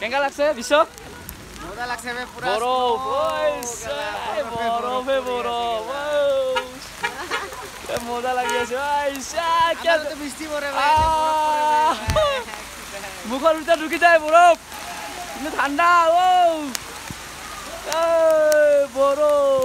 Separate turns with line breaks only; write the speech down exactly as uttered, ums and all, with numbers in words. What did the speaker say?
কেঙ্গা লাগছে বিশ্ব
মজা লাগছে বে পুরা
বরফ ওই বরফে বরফ এ মজা লাগি আছে আইসা কে
তো বৃষ্টি পড়ে ভাই
মুখের ভিতরে ঢুকে যায় বরফ কিন্তু ঠান্ডা ও বরফ